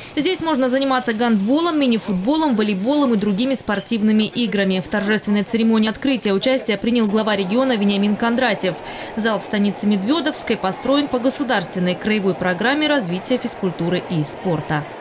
Здесь можно заниматься гандболом, мини-футболом, волейболом и другими спортивными играми. В торжественной церемонии открытия участие принял глава региона Вениамин Кондратьев. Зал в станице Медведовской построен по государственной краевой программе развития физкультуры и спорта.